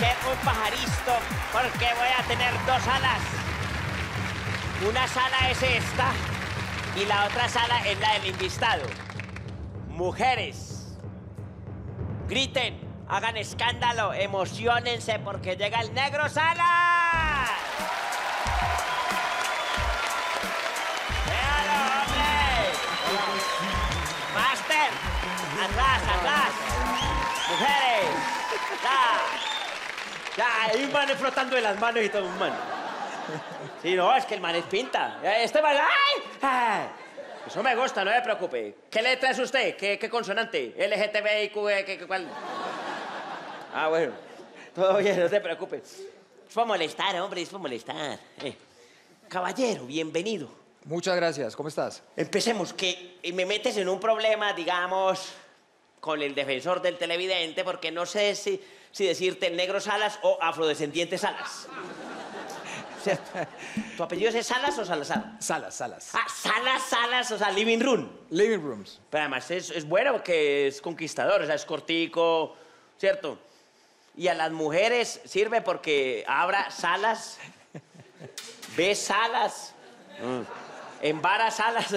ser un pajaristo porque voy a tener dos alas. Una sala es esta y la otra sala es la del invitado. Mujeres, griten, hagan escándalo, emocionense porque llega el Negro Salas. ¡Véalo, hombre! ¡Master! ¡Atrás, atrás! ¡Mujeres! ¡Ya! Hay un man frotando de las manos y todo un man. Sí, no, es que el man es pinta. Este man... ¡Ay! ¡Ay! Eso me gusta, no me preocupe. ¿Qué letra es usted? ¿Qué consonante? LGTBIQ, ¿cuál? Ah, bueno. Todo bien, no te preocupes. Es para molestar, hombre, es para molestar. Caballero, bienvenido. Muchas gracias, ¿cómo estás? Empecemos, que me metes en un problema, digamos, con el defensor del televidente, porque no sé si decirte Negro Salas o afrodescendiente Salas. O sea, ¿tu apellido es Salas o Salazar? Salas, Salas. Ah, Salas, o sea, living room. Living rooms. Pero además es bueno porque es conquistador, o sea, es cortico, ¿cierto? Y a las mujeres sirve porque abra salas, ve salas, embara salas.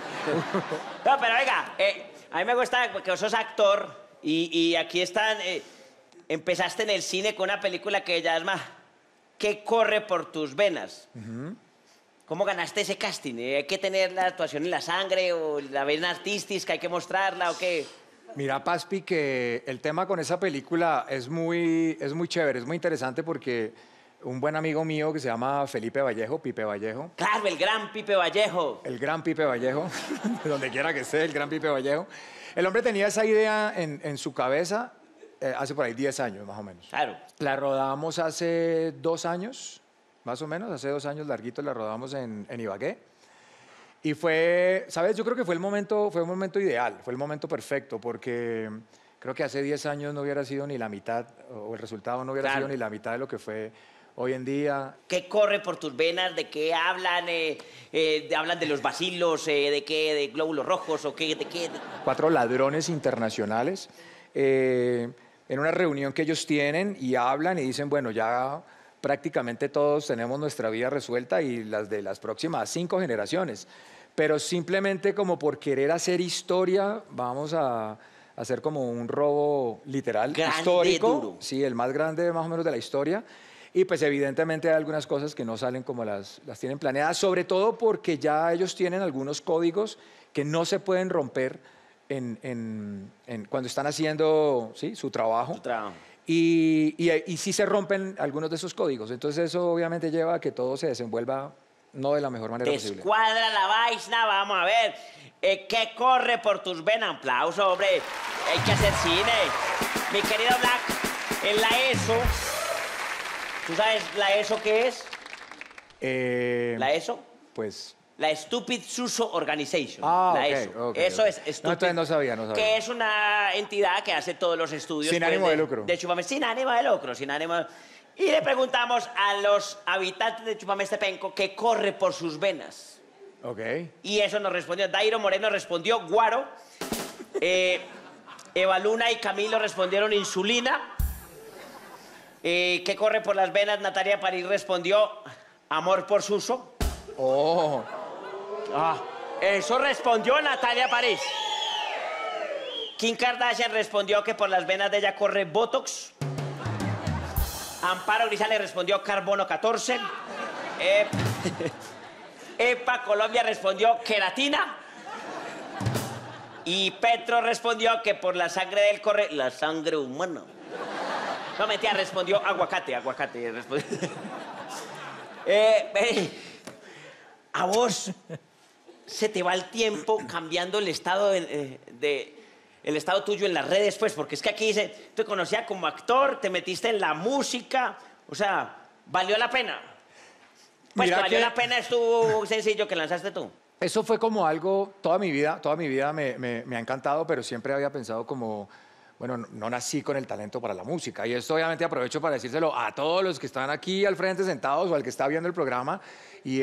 No, pero oiga, a mí me gusta porque sos actor y aquí están... empezaste en el cine con una película que se llama ¿Qué corre por tus venas? ¿Cómo ganaste ese casting? ¿Hay que tener la actuación en la sangre o la vena artística, hay que mostrarla o qué? Mira, Paspi, que el tema con esa película es muy chévere, es muy interesante porque un buen amigo mío que se llama Felipe Vallejo, Pipe Vallejo. Claro, el gran Pipe Vallejo. El gran Pipe Vallejo, donde quiera que esté, el gran Pipe Vallejo. El hombre tenía esa idea en su cabeza hace por ahí 10 años, más o menos. Claro. La rodamos hace 2 años, más o menos, hace 2 años larguitos la rodamos en Ibagué. Y fue, ¿sabes? Yo creo que fue un momento ideal, fue el momento perfecto, porque creo que hace 10 años no hubiera sido ni la mitad, o el resultado no hubiera sido ni la mitad de lo que fue hoy en día. ¿Qué corre por tus venas? ¿De qué hablan? ¿Hablan de los vacilos? ¿De qué? ¿De glóbulos rojos? ¿O qué? ¿De qué? 4 ladrones internacionales en una reunión que ellos tienen y hablan y dicen, bueno, ya prácticamente todos tenemos nuestra vida resuelta y las de las próximas 5 generaciones. Pero simplemente como por querer hacer historia, vamos a hacer como un robo literal, grande, histórico. Duro. Sí, el más grande más o menos de la historia. Y pues evidentemente hay algunas cosas que no salen como las tienen planeadas, sobre todo porque ya ellos tienen algunos códigos que no se pueden romper cuando están haciendo, ¿sí?, su trabajo. Y sí se rompen algunos de esos códigos. Entonces eso obviamente lleva a que todo se desenvuelva no de la mejor manera posible. Descuadra la vaina, vamos a ver. ¿Qué corre por tus venas? Aplauso, hombre. Hay que hacer cine. Mi querido Black, en la ESO... ¿Tú sabes la ESO qué es? ¿La ESO? Pues... La Stupid Suso Organization. Ah, la ok, ESO. ok, Eso ok. es Stupid. No, entonces no sabía. Que es una entidad que hace todos los estudios. Sin ánimo de lucro. De Chupamé. Sin ánimo de lucro, sin ánimo de... Y le preguntamos a los habitantes de Chupamé-Estepenco qué corre por sus venas. Ok. Y eso nos respondió. Dairo Moreno respondió guaro. Eva Luna y Camilo respondieron insulina. ¿Qué corre por las venas? Natalia París respondió amor por Suso. Oh. Eso respondió Natalia París. Kim Kardashian respondió que por las venas de ella corre Botox. Amparo Grisales respondió carbono 14. EPA Colombia respondió queratina. Y Petro respondió que por la sangre de él corre la sangre humana. No, mentira, respondió aguacate. A vos se te va el tiempo cambiando el estado el estado tuyo en las redes, pues, porque es que aquí dice, te conocía como actor, te metiste en la música, o sea, ¿valió la pena? Pues Mira que valió que... la pena es tu sencillo que lanzaste tú. Eso fue como algo, toda mi vida me ha encantado, pero siempre había pensado como, bueno, no nací con el talento para la música. Y esto obviamente aprovecho para decírselo a todos los que están aquí al frente sentados o al que está viendo el programa, y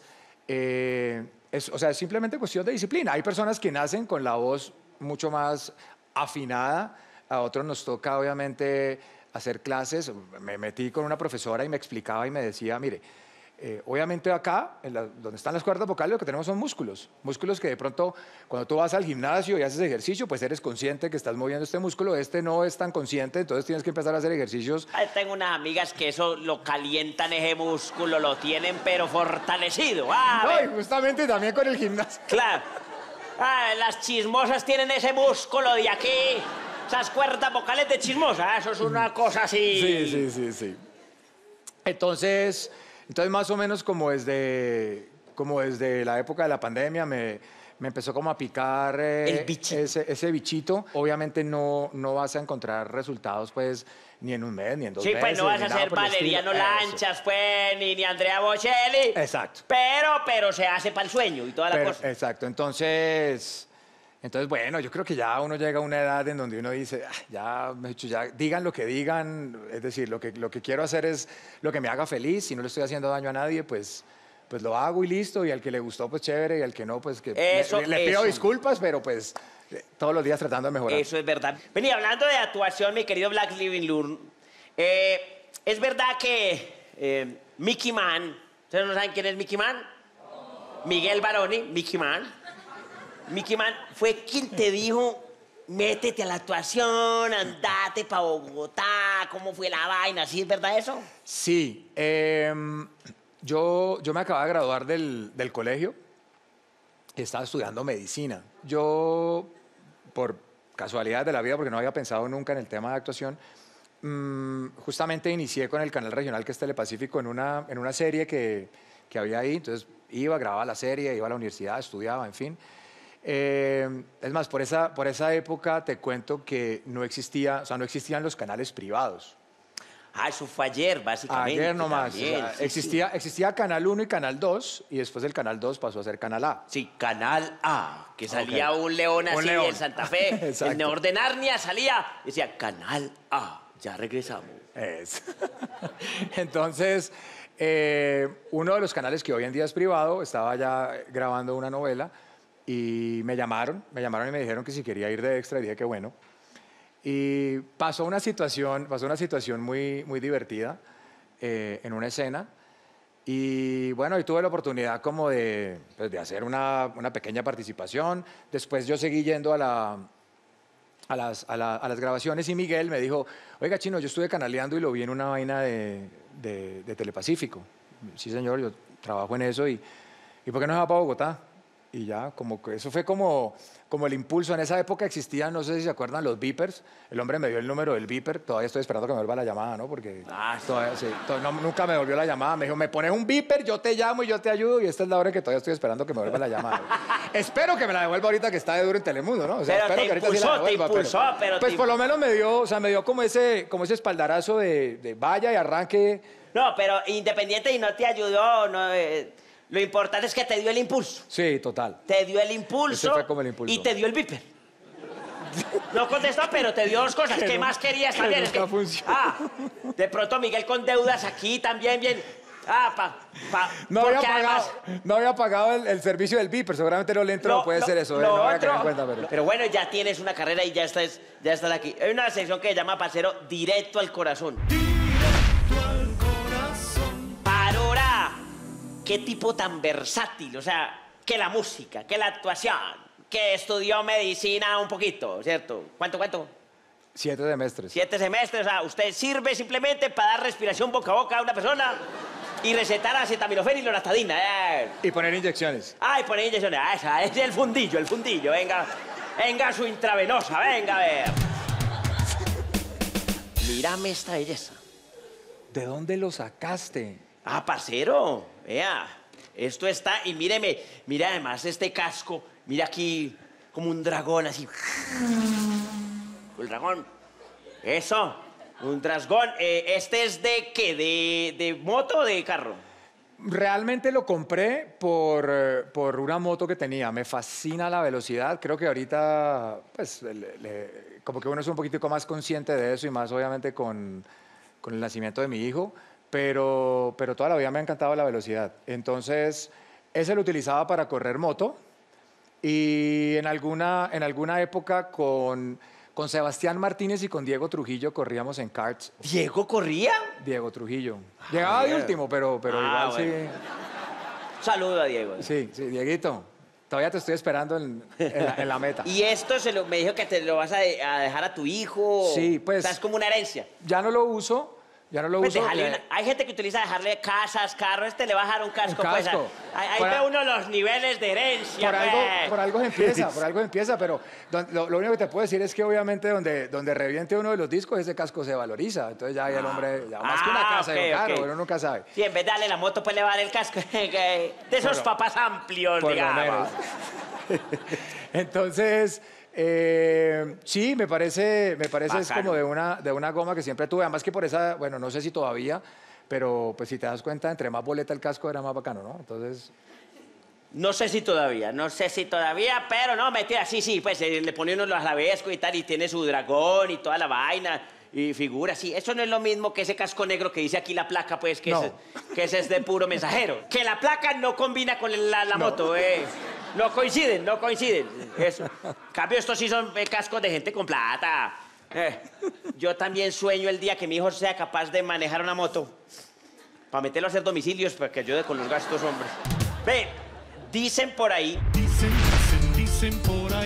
o sea, es simplemente cuestión de disciplina. Hay personas que nacen con la voz mucho más afinada, a otros nos toca obviamente hacer clases, me metí con una profesora y me explicaba y me decía, mire, obviamente acá, donde están las cuerdas vocales, lo que tenemos son músculos. Músculos que de pronto, cuando tú vas al gimnasio y haces ejercicio, pues eres consciente que estás moviendo este músculo. Este no es tan consciente, entonces tienes que empezar a hacer ejercicios. Ay, tengo unas amigas que eso lo calientan, ese músculo, lo tienen pero fortalecido. Ah, No, y justamente también con el gimnasio. claro. Ah, las chismosas tienen ese músculo de aquí, esas cuerdas vocales de chismosa. Eso es una cosa así. Sí. Entonces, más o menos como desde la época de la pandemia me empezó como a picar El bichito. ese bichito. Obviamente no vas a encontrar resultados pues ni en un mes, ni en 2 Sí, meses. pues no vas ni a nada ser por el estilo. Valeriano Eso. Lanchas, pues, ni Andrea Bocelli. Exacto. Pero se hace para el sueño y toda la cosa. Exacto. Entonces, bueno, yo creo que ya uno llega a una edad en donde uno dice, ya digan lo que digan, es decir, lo que quiero hacer es lo que me haga feliz, si no le estoy haciendo daño a nadie, pues lo hago y listo, y al que le gustó, pues chévere, y al que no, pues que le pido disculpas, pero pues todos los días tratando de mejorar. Eso es verdad. Vení, hablando de actuación, mi querido Black Living Loon, es verdad que Mickey Man, ¿ustedes no saben quién es Mickey Man? Miguel Baroni, Mickey Man. Mickey Man fue quien te dijo, métete a la actuación, andate para Bogotá, ¿cómo fue la vaina? ¿Sí es verdad eso? Sí, yo me acababa de graduar del colegio y estaba estudiando medicina. Yo, por casualidad de la vida, porque no había pensado nunca en el tema de actuación, justamente inicié con el canal regional que es Telepacífico en una serie que había ahí. Entonces iba, grababa la serie, iba a la universidad, estudiaba, en fin. Es más, por esa época te cuento que no existían los canales privados. Ah, eso fue ayer, básicamente. Ayer nomás. También, O sea, sí. existía Canal 1 y Canal 2, y después el Canal 2 pasó a ser Canal A. Sí, Canal A, que salía Ok. un león así Un león. en Santa Fe. Exacto. El Neor de Narnia salía, decía Canal A, ya regresamos. Entonces, uno de los canales que hoy en día es privado estaba ya grabando una novela y me llamaron y me dijeron que si quería ir de extra, y dije que bueno. Y pasó una situación muy, muy divertida en una escena. Y bueno, y tuve la oportunidad como de hacer una pequeña participación. Después yo seguí yendo a las grabaciones, y Miguel me dijo, oiga, Chino, yo estuve canaleando y lo vi en una vaina de Telepacífico. Sí, señor, yo trabajo en eso, y ¿por qué no se va para Bogotá? Y ya, como que eso fue como el impulso. En esa época existían, no sé si se acuerdan, los beepers. El hombre me dio el número del beeper. Todavía estoy esperando que me vuelva la llamada, ¿no? Porque nunca me devolvió la llamada. Me dijo, me pones un beeper, yo te llamo y yo te ayudo. Y esta es la hora que todavía estoy esperando que me vuelva la llamada. Espero que me la devuelva ahorita que está de duro en Telemundo, ¿no? O sea, Pero espero te que ahorita sí la devuelva, impulsó, pero pues por lo menos me dio como ese espaldarazo de vaya y arranque. No, pero independiente y no te ayudó, no, lo importante es que te dio el impulso. Sí, total. Te dio el impulso, Ese fue como el impulso. Y te dio el viper. No contestó, pero te dio 2 cosas. ¿Qué más querías que también? nunca funcionó. De pronto Miguel con deudas aquí también bien. No porque había pagado el servicio del beeper, seguramente no le entró, puede ser eso. No voy a caer en cuenta, pero bueno, ya tienes una carrera y ya estás aquí. Hay una sección que se llama, parcero, Directo al Corazón. Parora, qué tipo tan versátil, o sea, que la música, que la actuación, que estudió medicina un poquito, ¿cierto? ¿Cuánto? 7 semestres. 7 semestres, o sea, usted sirve simplemente para dar respiración boca a boca a una persona y recetar acetaminofén y loratadina. Y poner inyecciones. Y poner inyecciones. Esa es el fundillo. Venga su intravenosa, venga a ver. Mírame esta belleza. ¿De dónde lo sacaste? Parcero, vea, esto está, y míreme, mira además este casco, mira aquí como un dragón así. El dragón, eso, un dragón. ¿Este es de qué? ¿De moto o de carro? Realmente lo compré por una moto que tenía. Me fascina la velocidad. Creo que ahorita, pues, como que uno es un poquitico más consciente de eso, y más obviamente con el nacimiento de mi hijo. Pero toda la vida me ha encantado la velocidad. Entonces, ese lo utilizaba para correr moto, y en alguna época con Con Sebastián Martínez y con Diego Trujillo corríamos en karts. ¿Diego corría? Diego Trujillo. Llegaba de último, pero igual bueno. Saludo a Diego. sí. Sí, Dieguito. Todavía te estoy esperando en la meta. ¿Y esto me dijo que te lo vas a dejar a tu hijo? Sí, pues. O sea, es como una herencia. Ya no lo uso. Pues hay gente que utiliza dejarle casas, carros, le va a dejar un casco. Un casco. Pues, ahí ve uno los niveles de herencia. Por algo empieza, pero lo único que te puedo decir es que obviamente donde reviente uno de los discos, ese casco se valoriza. Entonces ya ahí el hombre, ya más que una casa de un carro, uno nunca sabe. Sí, en vez de darle la moto, pues le va a dar el casco de esos papás amplios, digamos. Entonces... sí, me parece es como de una goma que siempre tuve. Además que por esa, bueno, no sé si todavía, pero pues si te das cuenta, entre más boleta el casco era más bacano, ¿no? Entonces... No sé si todavía, pero no, mentira, sí, pues le pone uno los arabescos y tal, y tiene su dragón y toda la vaina, y figura, sí. Eso no es lo mismo que ese casco negro que dice aquí la placa, pues, que ese es de puro mensajero. Que la placa no combina con la moto, No coinciden. Eso. En cambio, estos sí son cascos de gente con plata. Yo también sueño el día que mi hijo sea capaz de manejar una moto. Para meterlo a hacer domicilios, para que ayude con los gastos, hombre. Ve, dicen por ahí. Dicen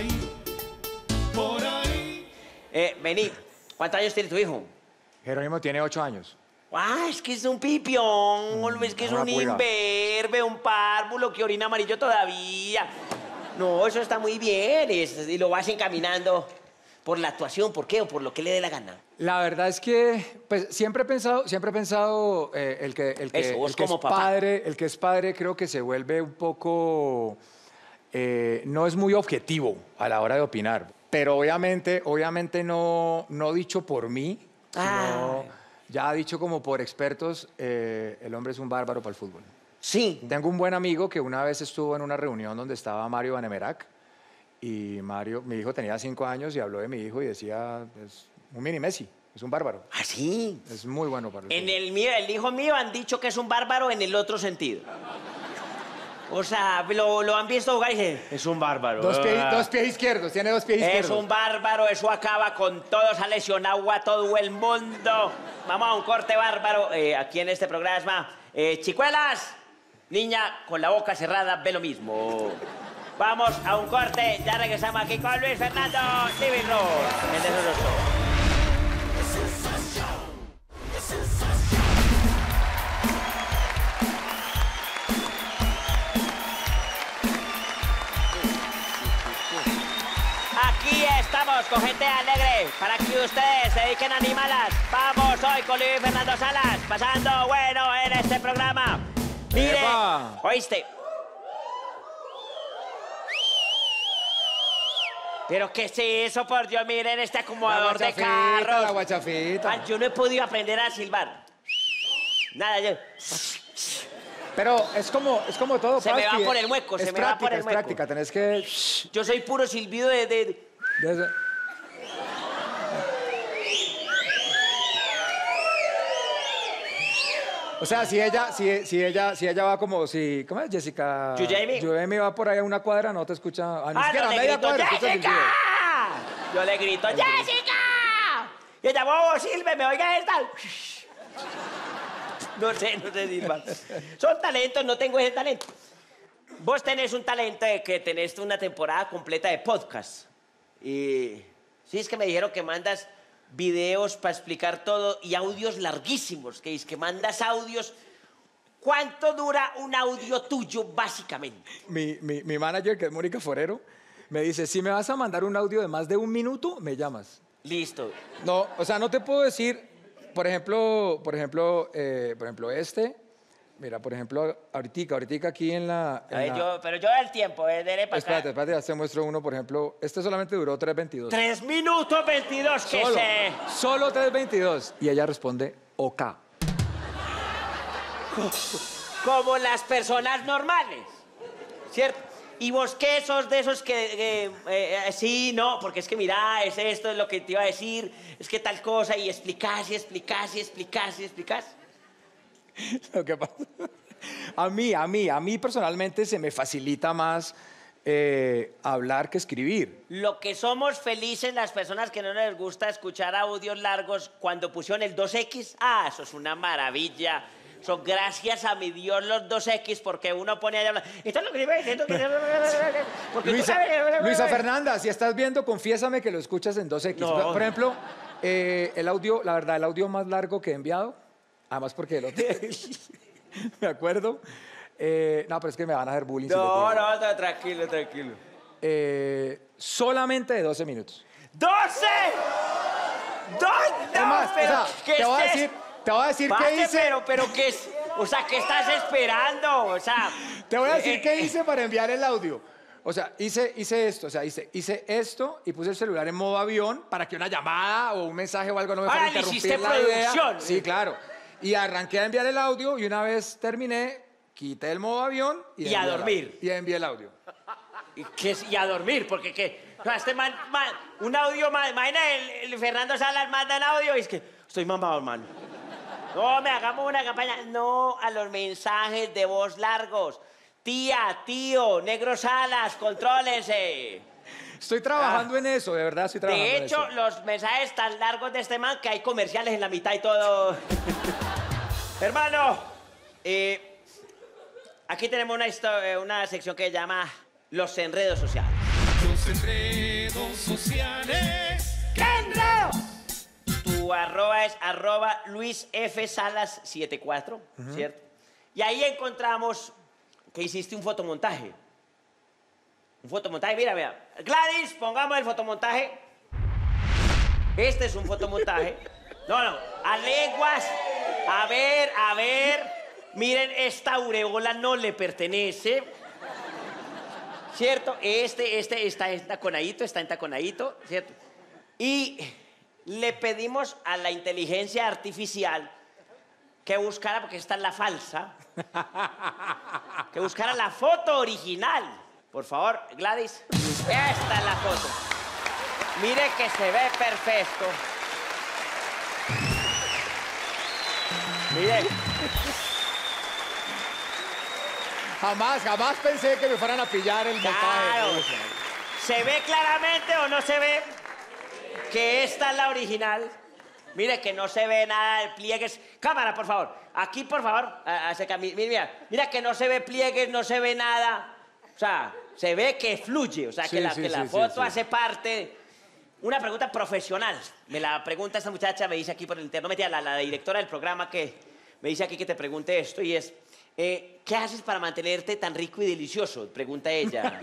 por ahí. Vení, ¿cuántos años tiene tu hijo? Jerónimo tiene 8 años. Es que es un pipión, es que es un imberbe, un párvulo que orina amarillo todavía. No, eso está muy bien, y lo vas encaminando por la actuación, ¿por qué? O por lo que le dé la gana. La verdad es que pues, siempre he pensado el que es padre creo que se vuelve un poco, no es muy objetivo a la hora de opinar, pero obviamente no dicho por mí, sino... Ya dicho como por expertos, el hombre es un bárbaro para el fútbol. Sí. Tengo un buen amigo que una vez estuvo en una reunión donde estaba Mario Vanemerac y mi hijo tenía 5 años y habló de mi hijo y decía, es un mini Messi, es un bárbaro. ¿Ah, sí? Es muy bueno para el fútbol. El hijo mío han dicho que es un bárbaro en el otro sentido. O sea, lo han visto jugar y dicen, es un bárbaro. Dos pies izquierdos, tiene 2 pies izquierdos. Es un bárbaro, eso acaba con todos, ha lesionado a todo el mundo. Vamos a un corte bárbaro aquí en este programa. Chicuelas, niña con la boca cerrada, ve lo mismo. Vamos a un corte, ya regresamos aquí con Luis Fernando Living Room. El Desastroso. Aquí estamos con gente alegre para que ustedes se dediquen a animalas. Vamos hoy con Luis Fernando Salas, pasando bueno en este programa. Mire, ¡Epa! ¿oíste? ¿Pero qué es eso, por Dios? Miren este acomodador de carros. La guachafita. Yo no he podido aprender a silbar. Nada, yo... Pero es como todo, Se me va Pasti, por el hueco, se me va por el Es hueco. práctica, tenés que... Yo soy puro silbido O sea, si ella va como si... ¿Cómo es, Jessica? Yujemi va por ahí a una cuadra, no te escucha... Ni siquiera no, a le media grito, cuadra, escucha el silbido. ¡Jessica! Yo le grito, ¡Jessica! Y ella, bobo, sílveme, oiga esta. No sé silbar. Son talentos, no tengo ese talento. Vos tenés un talento de que tenés una temporada completa de podcast. Y sí, es que me dijeron que mandas videos para explicar todo y audios larguísimos, que es que mandas audios. ¿Cuánto dura un audio tuyo, básicamente? Mi manager, que es Mónica Forero, me dice, si me vas a mandar un audio de más de 1 minuto, me llamas. Listo. No, o sea, no te puedo decir, por ejemplo, este... Mira, por ejemplo, ahorita aquí en la... Pero yo el tiempo, dele para acá. Espérate, ya te muestro uno, por ejemplo. Este solamente duró 3:22. 3 minutos 22, que sé. Solo 3:22. Y ella responde, OK. Como las personas normales, ¿cierto? Y vos qué sos de esos que sí, no, porque es que mira, es esto, es lo que te iba a decir, es que tal cosa, y explicás. Lo que pasa, a mí personalmente se me facilita más hablar que escribir. Lo que somos felices las personas que no les gusta escuchar audios largos cuando pusieron el 2X, eso es una maravilla. Son gracias a mi Dios los 2X porque uno pone allá hablar. Esto es lo que iba diciendo que... Porque Luisa Fernanda, si estás viendo, confiésame que lo escuchas en 2X. No. Por ejemplo, el audio, la verdad, el audio más largo que he enviado, además porque el otro... me acuerdo. No, pero es que me van a hacer bullying. No, tranquilo. Solamente de 12 minutos. ¡12! Es más, pero, o sea, ¿qué te voy a decir qué Parce, hice. pero ¿qué es? O sea, ¿qué estás esperando? O sea... Te voy a decir qué hice para enviar el audio. O sea, hice esto, hice esto y puse el celular en modo avión para que una llamada o un mensaje o algo no me fuera a Ahora le interrumpir hiciste la idea. producción. Sí, claro. Y arranqué a enviar el audio y una vez terminé, quité el modo avión Y envié a el dormir. audio. Y envié el audio. Y a dormir, porque ¿qué? O sea, este man, un audio, imagina, el Fernando Salas manda un audio y es que estoy mamado, hermano. No, hagamos una campaña. No a los mensajes de voz largos. Tía, tío, Negro Salas, contrólense. Estoy trabajando en eso, de verdad estoy trabajando De en hecho, eso. los mensajes tan largos de este man que hay comerciales en la mitad y todo. Hermano, aquí tenemos una sección que se llama Los enredos sociales. Los enredos sociales. ¡Qué enredo! Tu arroba es @LuisFSalas74, ¿cierto? Y ahí encontramos que hiciste un fotomontaje. Un fotomontaje, mira. Gladys, pongamos el fotomontaje. Este es un fotomontaje. No, a leguas. A ver. Miren, esta aureola no le pertenece. ¿Cierto? Este está entaconadito, ¿cierto? Y le pedimos a la inteligencia artificial que buscara, porque esta es la falsa, que buscara la foto original. Por favor, Gladys, esta es la foto. Mire que se ve perfecto. Mire. Jamás pensé que me fueran a pillar el Claro. montaje. ¿Se ve claramente o no se ve que esta es la original? Mire que no se ve nada de pliegues. Cámara, por favor. Aquí, por favor. Mira que no se ve pliegues, no se ve nada. O sea, se ve que fluye. O sea, Sí, que la sí, foto sí. hace parte. Una pregunta profesional. Me la pregunta esta muchacha, me dice aquí por el interno. Metía la directora del programa que me dice aquí que te pregunte esto y es... ¿qué haces para mantenerte tan rico y delicioso? Pregunta ella.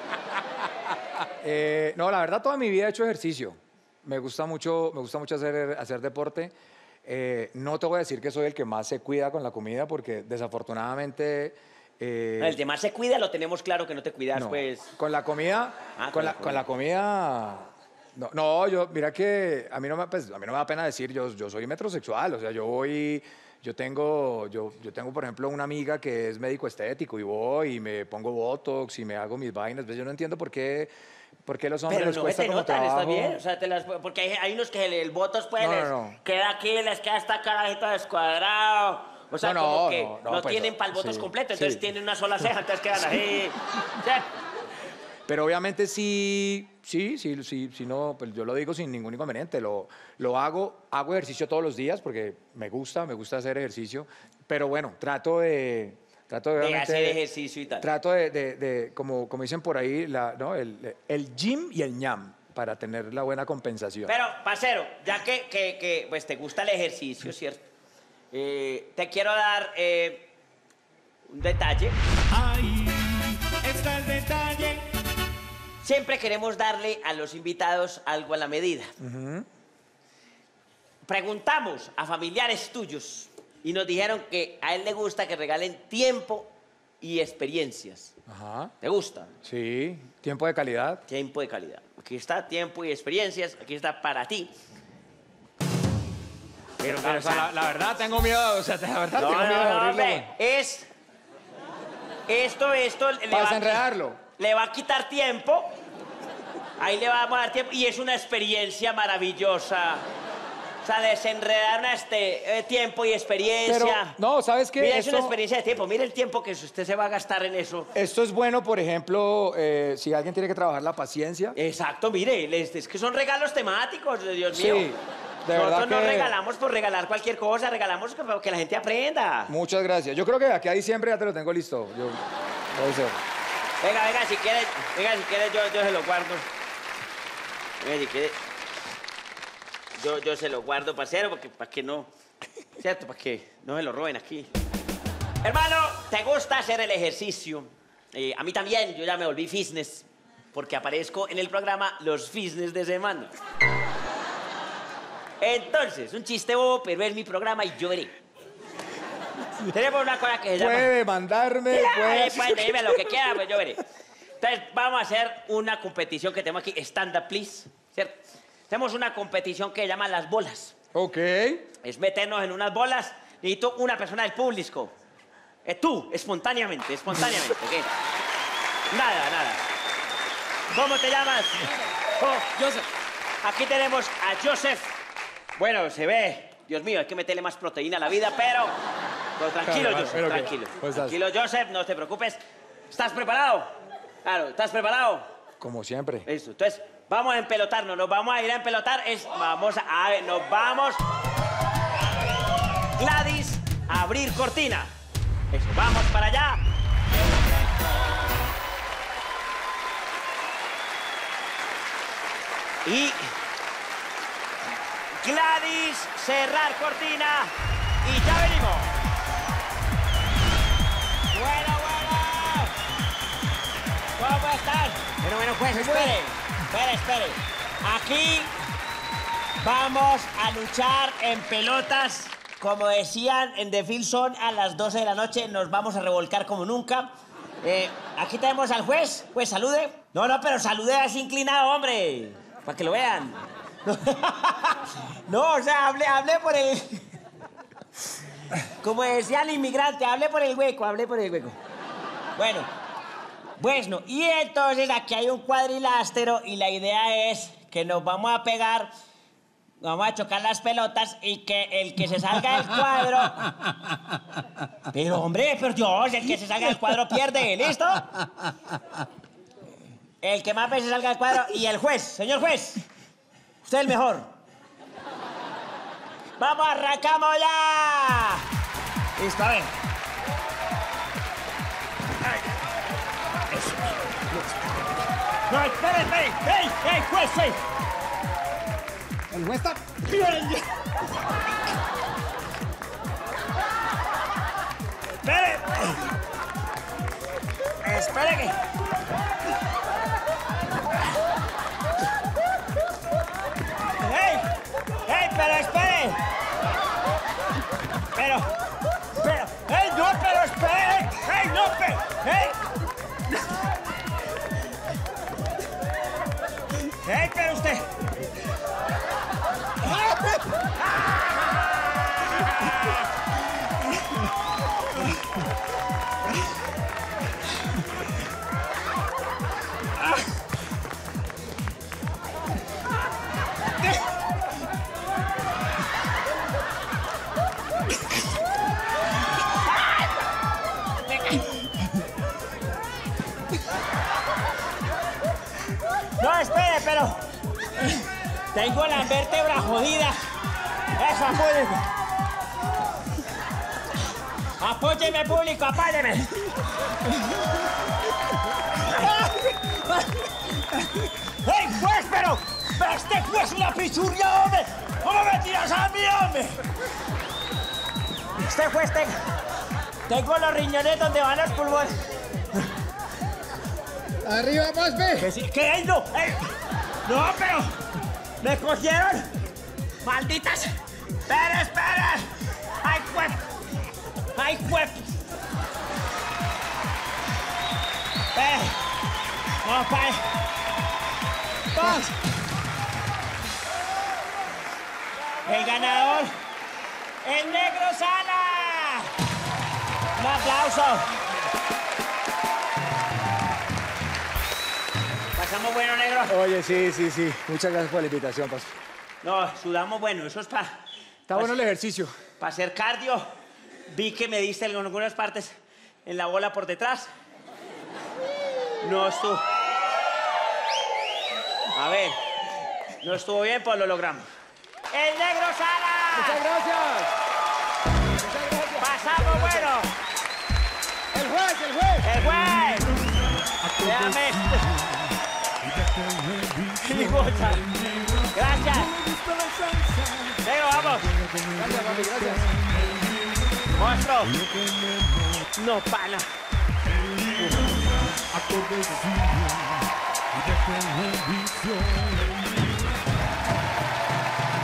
No, la verdad, toda mi vida he hecho ejercicio. Me gusta mucho hacer deporte. No te voy a decir que soy el que más se cuida con la comida porque desafortunadamente... El de más se cuida, lo tenemos claro que no te cuidas, no, pues. con la comida... con la comida... No, mira que a mí no me da pena decir, yo soy metrosexual, o sea, yo tengo, por ejemplo, una amiga que es médico estético y voy y me pongo botox y me hago mis vainas. ¿Ves? Yo no entiendo por qué los hombres Pero les no cuesta te como notan, trabajo. está bien. O sea, porque hay unos que el botox pues No. queda aquí, les queda esta carajito descuadrado. O sea, No, como que no, no pues, tienen para el botox sí, completo, entonces sí. tienen una sola ceja, entonces quedan ahí. ¿Sí? Pero obviamente sí, no, pues yo lo digo sin ningún inconveniente. Lo hago ejercicio todos los días porque me gusta hacer ejercicio. Pero bueno, trato de De hacer ejercicio y tal. Trato de como dicen por ahí, ¿no? el gym y el ñam para tener la buena compensación. Pero, parcero, ya que pues, te gusta el ejercicio, ¿cierto? Te quiero dar un detalle. Ahí está el detalle. Siempre queremos darle a los invitados algo a la medida. Preguntamos a familiares tuyos y nos dijeron que a él le gusta que regalen tiempo y experiencias. Ajá. ¿Te gusta? Sí, tiempo de calidad. Tiempo de calidad. Aquí está tiempo y experiencias. Aquí está para ti. Pero, O sea, la verdad tengo miedo, o sea, la verdad tengo miedo de abrirlo. hombre, es... Esto Para desenredarlo. le va a quitar tiempo. Ahí le vamos a dar tiempo. Y es una experiencia maravillosa. O sea, desenredar tiempo y experiencia. Pero, no, ¿sabes qué? Mira, es una Esto- experiencia de tiempo. Mire el tiempo que usted se va a gastar en eso. Esto es bueno, por ejemplo, si alguien tiene que trabajar la paciencia. Exacto, mire, es que son regalos temáticos, Dios Sí, mío. de verdad Nosotros no que- regalamos por regalar cualquier cosa, regalamos para que la gente aprenda. Muchas gracias. Yo creo que de aquí a diciembre ya te lo tengo listo. Puede ser. Venga, si quiere, yo se lo guardo. Venga, si quiere, yo se lo guardo, parcero, porque para que no, ¿cierto? Para que no se lo roben aquí. Hermano, ¿te gusta hacer el ejercicio? A mí también, yo ya me volví fitness, porque aparezco en el programa Los Fitness de Semana. Entonces, un chiste bobo, pero es mi programa y yo veré. Tenemos una cosa que se llama... Puede mandarme, puede... Pues dime lo que quiera, pues yo veré. Entonces, vamos a hacer una competición que tenemos aquí, Stand Up Please, ¿cierto? Tenemos una competición que se llama Las Bolas. Ok. Es meternos en unas bolas. Necesito una persona del público. Tú, espontáneamente, ¿ok? Nada. ¿Cómo te llamas? Joseph. Aquí tenemos a Joseph. Bueno, se ve. Dios mío, hay que meterle más proteína a la vida, pero tranquilo, Claro, Joseph, pero ¿qué? tranquilo. Pues Tranquilo, Joseph, no te preocupes. ¿Estás preparado? Claro, ¿estás preparado? Como siempre. Listo. Entonces, vamos a empelotarnos. Nos vamos a ir a empelotar. Nos vamos... Gladys, a abrir cortina. Eso, vamos para allá. Y... Gladys, cerrar cortina. Y ya venimos. Bueno. ¿Cómo están? Bueno, pues espere. Aquí vamos a luchar en pelotas. Como decían en The Phil Zone, a las 12 de la noche nos vamos a revolcar como nunca. Aquí tenemos al juez. Pues salude. No, pero salude así inclinado, hombre. Para que lo vean. No, o sea, hablé por el... Como decía el inmigrante, hablé por el hueco. Bueno, y entonces aquí hay un cuadrilátero y la idea es que nos vamos a pegar, vamos a chocar las pelotas y que el que se salga del cuadro... Pero hombre, por Dios, el que se salga del cuadro pierde, ¿listo? El que más veces salga del cuadro y el juez, señor juez, usted es el mejor. ¡Vamos, arrancamos ya! Listo, a ver. No, espere. ¡Ey, juez! El juez está... Espere que... ¡Ey, pero espere! ¡Ey, no, pero espere! ¡Ey, no, pero! ¡Ey, pero usted! No, espere, pero... Tengo la vértebra jodida. Eso, apóyeme, público, apóyeme. ¡Ey, juez, pero este juez es una pichurria, hombre! ¿Cómo me tiras a mí, hombre? Este juez, tengo los riñones donde van los pulmones. Arriba, más ve. ¿Qué? No, no, pero me cogieron. Malditas. Espera. Ay, juez. No, Paz. El ganador, el Negro Sala. Un aplauso. ¿Pasamos bueno, negro? Oye, sí. Muchas gracias por la invitación, Pastor. No, sudamos bueno, eso está... Está bueno el ejercicio. Para hacer cardio, vi que me diste en algunas partes en la bola por detrás. No estuvo... A ver, no estuvo bien, pues lo logramos. ¡El negro Sala! Muchas gracias. Muchas gracias. ¡Pasamos bueno! El juez, el juez. ¡El juez! Déjame esto. Gracias. Negro, vamos. Gracias, papi, gracias. Monstruo. No, pana. A todo destino y de televisión.